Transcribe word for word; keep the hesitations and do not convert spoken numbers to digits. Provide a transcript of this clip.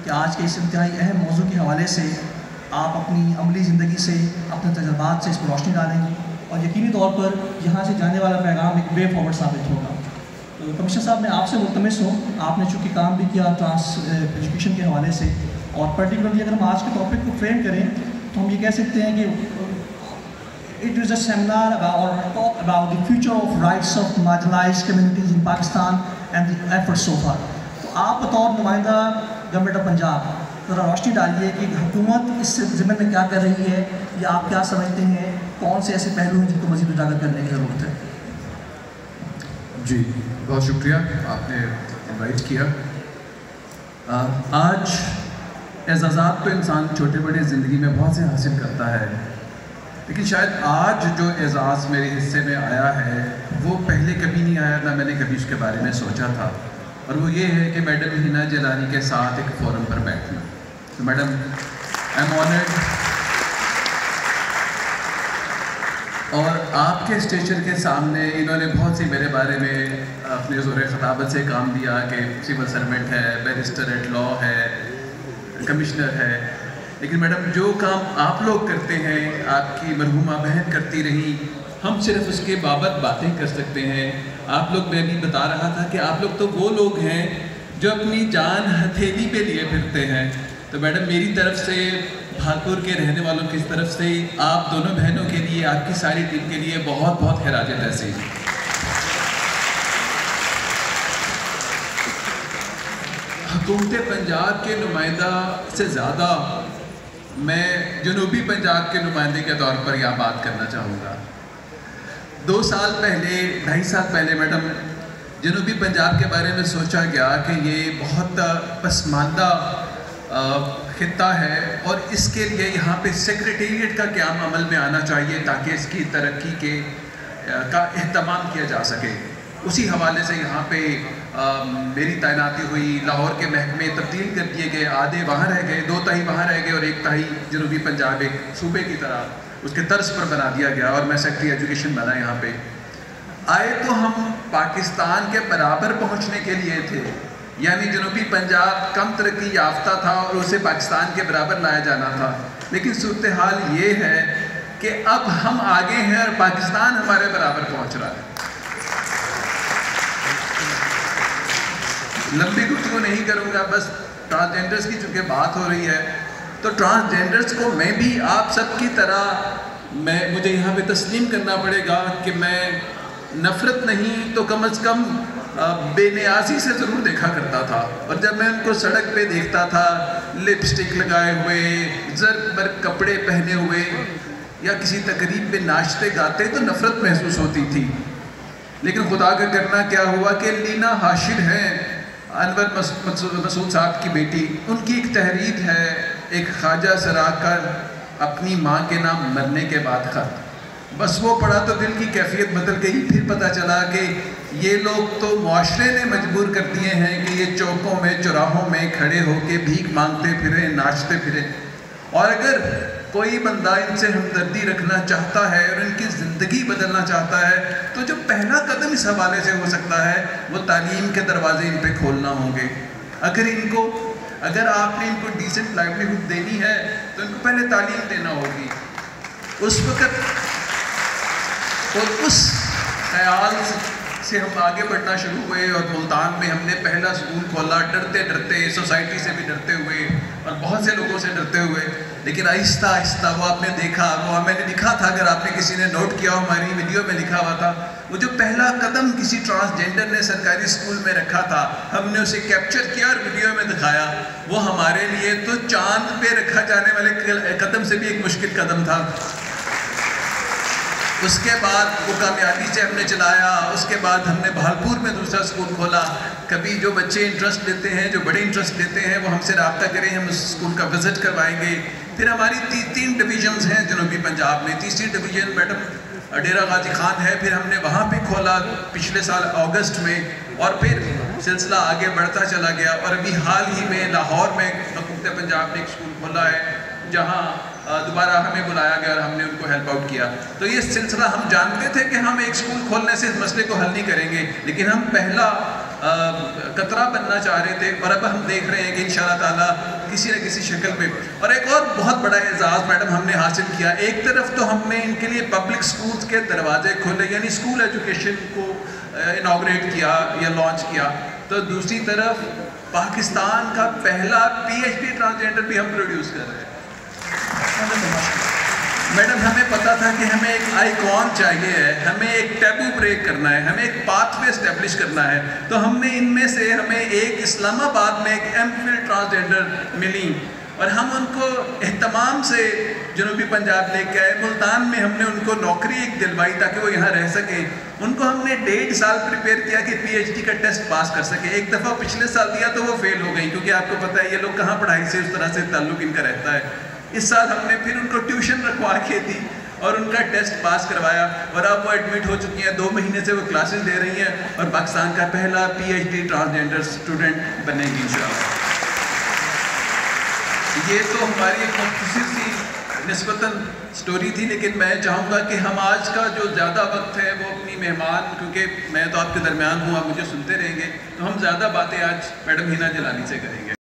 कि आज के इस इंतहाई अहम मौजू के हवाले से आप अपनी अमली ज़िंदगी से, अपने तजुर्बात से इस पर रोशनी डालेंगे और यकीनी तौर पर यहाँ से जाने वाला पैगाम एक वे फॉरवर्ड साबित होगा। तो कमिश्नर साहब, मैं आपसे मुल्तमिस हूँ, आपने चूँकि काम भी किया ट्रांस एजुकेशन के हवाले से, और पर्टिकुलरली अगर हम आज के टॉपिक को फ्रेम करें तो हम ये कह सकते हैं कि it is a seminar about talk about the future of rights of marginalised communities in Pakistan and the efforts so far. तो आप बतौर नुमाइंदा गवर्नमेंट ऑफ पंजाब ज़रा रोशनी डालिए कि हुकूमत इस ज़िम्मे में क्या कर रही है, या आप क्या समझते हैं कौन से ऐसे पहलू हैं जिनको मज़ीद उजागर करने की ज़रूरत है। जी, बहुत शुक्रिया, आपने इनवाइट किया। आ, आज एजाज़ात तो इंसान छोटे बड़े ज़िंदगी में बहुत से हासिल करता है, लेकिन शायद आज जो एजाज़ मेरे हिस्से में आया है वो पहले कभी नहीं आया, ना मैंने कभी उसके बारे में सोचा था, और वो ये है कि मैडम हिना जिलानी के साथ एक फोरम पर बैठना। तो मैडम, आई एम ऑनर्ड, और आपके स्टेशन के सामने इन्होंने बहुत सी मेरे बारे में अपने ज़ोर ख़ताबत से काम दिया कि सिविल सर्वेंट है, बैरिस्टर एट लॉ है, कमिश्नर है, लेकिन मैडम जो काम आप लोग करते हैं, आपकी मरहूमा बहन करती रही, हम सिर्फ उसके बाबत बातें कर सकते हैं। आप लोग, मैं भी बता रहा था कि आप लोग तो वो लोग हैं जो अपनी जान हथेली पे लिए फिरते हैं। तो मैडम, मेरी तरफ से, भागपुर के रहने वालों की तरफ से आप दोनों बहनों के लिए, आपकी सारी टीम के लिए बहुत बहुत खैराज तहसीन। हुकूमत पंजाब के नुमाइंदा से ज़्यादा मैं जनूबी पंजाब के नुमाइंदे के तौर पर यह बात करना चाहूँगा। दो साल पहले, ढाई साल पहले मैडम, जनूबी पंजाब के बारे में सोचा गया कि ये बहुत पसमानदा खित्ता है और इसके लिए यहाँ पे सेक्रेटेरिएट का क़याम अमल में आना चाहिए ताकि इसकी तरक्की के का एहतमाम किया जा सके। उसी हवाले से यहाँ पे आ, मेरी तैनाती हुई, लाहौर के महकमे तब्दील कर दिए गए, आधे वहाँ रह गए, दो ताही वहाँ रह गए और एक ताही जनूबी पंजाब एक सूबे की तरह उसके तर्ज पर बना दिया गया और मैं सेक्रेटरी एजुकेशन बना। यहाँ पे आए तो हम पाकिस्तान के बराबर पहुँचने के लिए थे, यानी जनूबी पंजाब कम तरक्की याफ्ता था और उसे पाकिस्तान के बराबर लाया जाना था, लेकिन सूरत हाल ये है कि अब हम आगे हैं और पाकिस्तान हमारे बराबर पहुँच रहा है। लंबी गुफ्तगू नहीं करूँगा, बस ट्रांसजेंडर्स की चूँकि बात हो रही है तो ट्रांसजेंडर्स को मैं भी आप सब की तरह, मैं मुझे यहाँ पे तस्लीम करना पड़ेगा कि मैं नफ़रत नहीं तो कम अज़ कम बेनियाजी से ज़रूर देखा करता था। और जब मैं उनको सड़क पे देखता था लिपस्टिक लगाए हुए, ज़र्क बर्क कपड़े पहने हुए या किसी तकरीब में नाचते गाते तो नफ़रत महसूस होती थी। लेकिन खुदा का करना क्या हुआ कि लीना हाशिर हैं, अनवर मसूद साहब की बेटी, उनकी एक तहरीर है, एक ख्वाजा सरा का अपनी माँ के नाम मरने के बाद ख़त, बस वो पढ़ा तो दिल की कैफियत बदल गई। फिर पता चला कि ये लोग तो मुआशरे ने मजबूर कर दिए हैं कि ये चौकों में, चौराहों में खड़े होकर भीख मांगते फिरें, नाचते फिरें। और अगर कोई बंदा इनसे हमदर्दी रखना चाहता है और इनकी ज़िंदगी बदलना चाहता है तो जो पहला कदम इस हवाले से हो सकता है वो तालीम के दरवाजे इन पे खोलना होंगे। अगर इनको अगर आपने इनको डिसेंट लाइवलीहुड देनी है तो इनको पहले तालीम देना होगी। उस वक़्त और उस ख्याल से हम आगे बढ़ना शुरू हुए और मुल्तान में हमने पहला स्कूल खोला, डरते डरते, सोसाइटी से भी डरते हुए और बहुत से लोगों से डरते हुए, लेकिन आहिस्ता आहिस्ता वो आपने देखा, वो मैंने लिखा था, अगर आपने किसी ने नोट किया हमारी वीडियो में लिखा हुआ था, वो जो पहला कदम किसी ट्रांसजेंडर ने सरकारी स्कूल में रखा था, हमने उसे कैप्चर किया और वीडियो में दिखाया। वो हमारे लिए तो चांद पे रखा जाने वाले कदम से भी एक मुश्किल कदम था। उसके बाद वो कामयाबी से हमने चलाया। उसके बाद हमने भागलपुर में दूसरा स्कूल खोला। कभी जो बच्चे इंटरेस्ट लेते हैं, जो बड़े इंटरेस्ट लेते हैं, वो हमसे रब्ता करें, हम उस स्कूल का विज़िट करवाएंगे। फिर हमारी ती, तीन डिवीजन्स हैं जनूबी पंजाब में। तीसरी डिवीज़न मैडम डेरा गाजी खान है, फिर हमने वहाँ पे खोला पिछले साल अगस्त में, और फिर सिलसिला आगे बढ़ता चला गया। और अभी हाल ही में लाहौर में हुकूमत पंजाब ने एक स्कूल खोला है जहाँ दोबारा हमें बुलाया गया और हमने उनको हेल्प आउट किया। तो ये सिलसिला हम जानते थे कि हम एक स्कूल खोलने से इस मसले को हल नहीं करेंगे, लेकिन हम पहला कतरा बनना चाह रहे थे, और अब हम देख रहे हैं कि इंशाअल्लाह ताला किसी न किसी शक्ल पे। और एक और बहुत बड़ा एजाज़ मैडम हमने हासिल किया, एक तरफ तो हमने इनके लिए पब्लिक स्कूल्स के दरवाजे खोले, यानी स्कूल एजुकेशन को इनॉग्रेट किया या लॉन्च किया, तो दूसरी तरफ पाकिस्तान का पहला पीएचडी ट्रांसजेंडर भी हम प्रोड्यूस कर रहे हैं। मैडम हमें पता था कि हमें एक आइकॉन चाहिए है, हमें एक टैबू ब्रेक करना है, हमें एक पाथवे एस्टेब्लिश करना है, तो हमने इनमें से हमें एक इस्लामाबाद में एक एमफिल ट्रांसजेंडर मिली और हम उनको एहतमाम से जनूबी पंजाब लेके आए। मुल्तान में हमने उनको नौकरी एक दिलवाई ताकि वो यहाँ रह सके। उनको हमने डेढ़ साल प्रिपेयर किया कि पीएचडी का टेस्ट पास कर सके। एक दफ़ा पिछले साल दिया तो वो फेल हो गई, क्योंकि आपको पता है ये लोग कहाँ पढ़ाई से उस तरह से ताल्लुक़ इनका रहता है। इस साल हमने फिर उनको ट्यूशन रखवा के दी और उनका टेस्ट पास करवाया, और अब वो एडमिट हो चुकी हैं, दो महीने से वो क्लासेस दे रही हैं और पाकिस्तान का पहला पीएचडी ट्रांसजेंडर स्टूडेंट बनेगी इंशाअल्लाह। ये तो हमारी एक मुख्तसर सी निस्बतन स्टोरी थी, लेकिन मैं चाहूँगा कि हम आज का जो ज़्यादा वक्त है वो अपनी मेहमान, क्योंकि मैं तो आपके दरमियान हूँ, आप मुझे सुनते रहेंगे, तो हम ज़्यादा बातें आज मैडम हिना जिलानी से करेंगे।